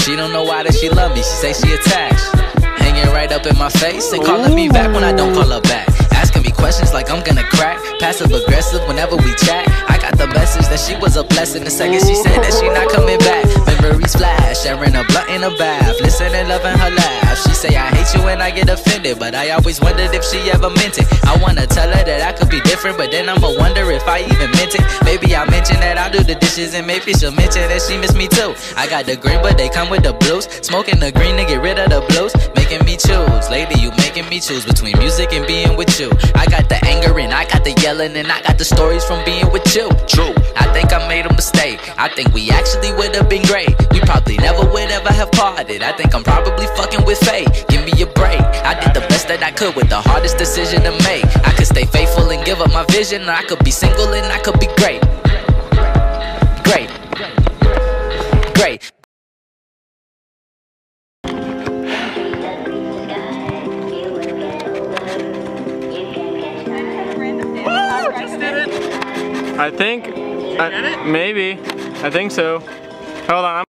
she don't know why that she love me, she say she attached. Hanging right up in my face and calling me back when I don't call her back. Asking me questions like I'm gonna crack. Passive aggressive whenever we chat. I got the message that she was a blessing. The second she said that she not coming back. Memories flash, sharing a blunt in a bath, listening, loving her laugh. She say I hate you and I get offended, but I always wondered if she ever meant it. I wanna tell her that I could be different, but then I'ma wonder if I even meant it. Maybe I mention that I'll do the dishes, and maybe she'll mention that she miss me too. I got the green, but they come with the blues. Smoking the green to get rid of the blues, making me choose. Lady, you making me choose between music and being with you. I got the anger and I got the yelling, and I got the stories from being with you. True, I think I made a mistake. I think we actually would have been great. We probably never would ever have parted. I think I'm probably fucking with fate. Give me a break. I did the best that I could with the hardest decision to make. I could stay faithful and give up my vision, or I could be single and I could be great. Great. Great. Just did it. I think, maybe. I think so. Hold on.